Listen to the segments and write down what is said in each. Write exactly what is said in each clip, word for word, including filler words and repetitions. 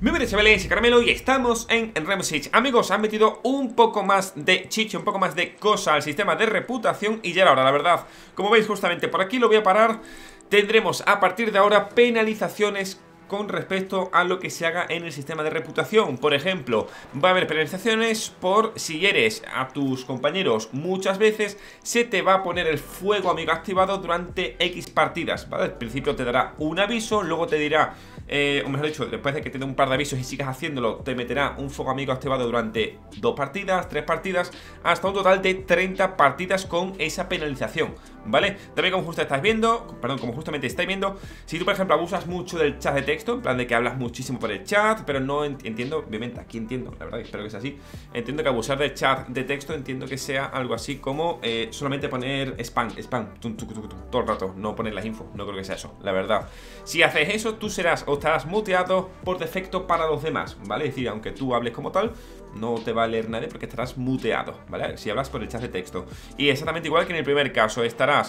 Muy buenas chavales, soy Caramelo y estamos en, en Rainbow Six. Amigos, han metido un poco más de chicha, un poco más de cosa al sistema de reputación y ya era hora, la verdad. Como veis justamente por aquí lo voy a parar. Tendremos a partir de ahora penalizaciones con respecto a lo que se haga en el sistema de reputación. Por ejemplo, va a haber penalizaciones por si eres a tus compañeros muchas veces, se te va a poner el fuego amigo activado durante X partidas, ¿vale? Al principio te dará un aviso, luego te dirá, eh, o mejor dicho, después de que te dé un par de avisos y sigas haciéndolo, te meterá un fuego amigo activado durante dos partidas, tres partidas, hasta un total de treinta partidas con esa penalización, ¿vale? También como justo estáis viendo, perdón, como justamente estáis viendo, si tú por ejemplo abusas mucho del chat de texto, en plan de que hablas muchísimo por el chat, pero no ent entiendo, obviamente aquí entiendo, la verdad, espero que sea así, entiendo que abusar del chat de texto, entiendo que sea algo así como eh, solamente poner spam, spam, tum, tum, tum, tum, todo el rato, no poner las info, no creo que sea eso, la verdad. Si haces eso, tú serás o estarás muteado por defecto para los demás, ¿vale? Es decir, aunque tú hables como tal, no te va a leer nadie porque estarás muteado, ¿vale? Si hablas por el chat de texto. Y exactamente igual que en el primer caso, estarás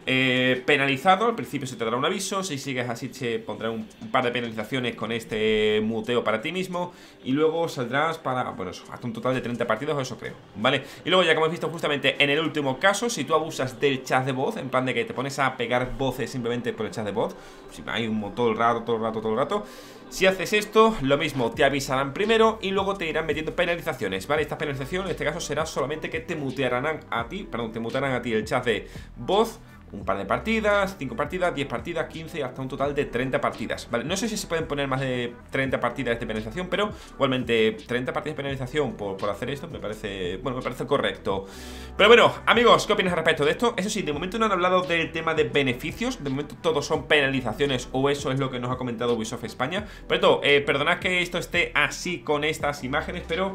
eh, penalizado, al principio se te dará un aviso, si sigues así te pondrá un, un par de penalizaciones con este muteo para ti mismo y luego saldrás para, bueno, eso, hasta un total de treinta partidos o eso creo, ¿vale? Y luego ya como hemos visto justamente en el último caso, si tú abusas del chat de voz, en plan de que te pones a pegar voces simplemente por el chat de voz, si hay un todo el rato, todo el rato, todo el rato, si haces esto, lo mismo, te avisarán primero y luego te irán metiendo penalizaciones, ¿vale? Esta penalización en este caso será solamente que te mutearán a ti, perdón, te mutearán a ti el chat de voz un par de partidas, cinco partidas, diez partidas, quince y hasta un total de treinta partidas, ¿vale? No sé si se pueden poner más de treinta partidas de penalización, pero igualmente treinta partidas de penalización por, por hacer esto me parece, bueno, me parece correcto. Pero bueno, amigos, ¿qué opinas al respecto de esto? Eso sí, de momento no han hablado del tema de beneficios, de momento todos son penalizaciones o eso es lo que nos ha comentado Ubisoft España. Pero todo, eh, perdonad que esto esté así con estas imágenes, pero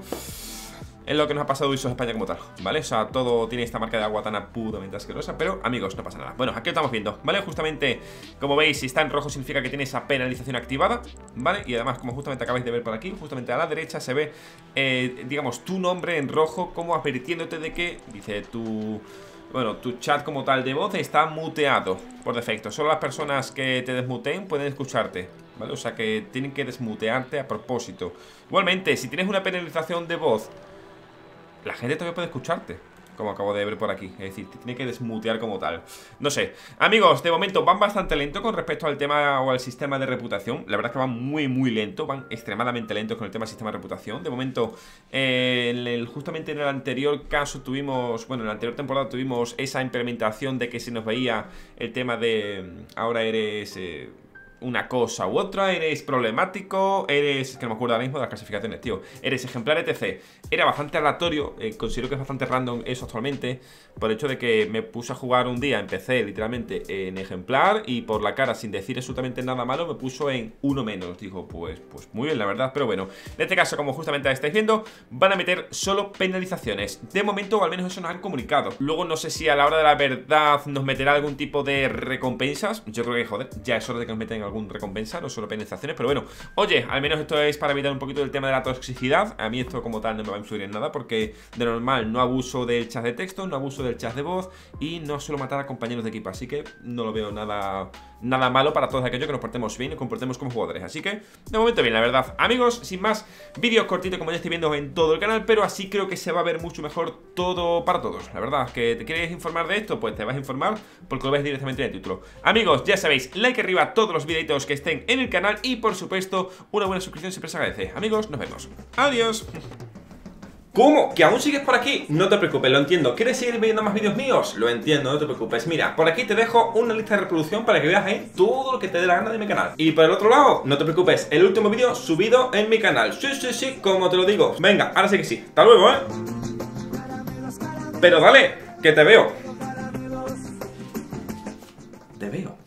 es lo que nos ha pasado Ubisoft España como tal, ¿vale? O sea, todo tiene esta marca de agua tan putamente asquerosa, pero, amigos, no pasa nada. Bueno, aquí lo estamos viendo, ¿vale? Justamente, como veis, si está en rojo significa que tiene esa penalización activada, ¿vale? Y además, como justamente acabáis de ver por aquí, justamente a la derecha se ve, eh, digamos, tu nombre en rojo como advirtiéndote de que, dice, tu... bueno, tu chat como tal de voz está muteado por defecto. Solo las personas que te desmuteen pueden escucharte, ¿vale? O sea que tienen que desmutearte a propósito. Igualmente, si tienes una penalización de voz, la gente todavía puede escucharte, como acabo de ver por aquí. Es decir, te tiene que desmutear como tal. No sé, amigos, de momento van bastante lento con respecto al tema o al sistema de reputación. La verdad es que van muy muy lento, van extremadamente lentos con el tema del sistema de reputación. De momento, eh, en el, justamente en el anterior caso tuvimos, bueno, en la anterior temporada tuvimos esa implementación de que se nos veía el tema de ahora eres... Eh, una cosa u otra, eres problemático, eres, que no me acuerdo ahora mismo de las clasificaciones, tío, eres ejemplar, etcétera. Era bastante aleatorio, eh, considero que es bastante random eso actualmente, por el hecho de que me puse a jugar un día, empecé literalmente en ejemplar y por la cara, sin decir absolutamente nada malo, me puso en uno menos. Digo, pues, pues muy bien, la verdad, pero bueno, en este caso, como justamente estáis viendo, van a meter solo penalizaciones. De momento, o al menos eso nos han comunicado. Luego no sé si a la hora de la verdad nos meterá algún tipo de recompensas. Yo creo que, joder, ya es hora de que nos metan algún recompensa, no solo penalizaciones, pero bueno, oye, al menos esto es para evitar un poquito el tema de la toxicidad. A mí esto como tal no me va a influir en nada porque de normal no abuso del chat de texto, no abuso del chat de voz y no suelo matar a compañeros de equipo, así que no lo veo nada, nada malo para todos aquellos que nos portemos bien y nos comportemos como jugadores, así que de momento bien, la verdad. Amigos, sin más, vídeos cortitos como ya estoy viendo en todo el canal, pero así creo que se va a ver mucho mejor todo para todos. La verdad, que te quieres informar de esto, pues te vas a informar porque lo ves directamente en el título. Amigos, ya sabéis, like arriba a todos los videitos que estén en el canal y por supuesto una buena suscripción siempre se agradece. Amigos, nos vemos. Adiós. ¿Cómo? ¿Que aún sigues por aquí? No te preocupes, lo entiendo. ¿Quieres seguir viendo más vídeos míos? Lo entiendo, no te preocupes. Mira, por aquí te dejo una lista de reproducción para que veas ahí todo lo que te dé la gana de mi canal. Y por el otro lado, no te preocupes, el último vídeo subido en mi canal. Sí, sí, sí, como te lo digo. Venga, ahora sí que sí. Hasta luego, ¿eh? Pero dale, que te veo. Te veo.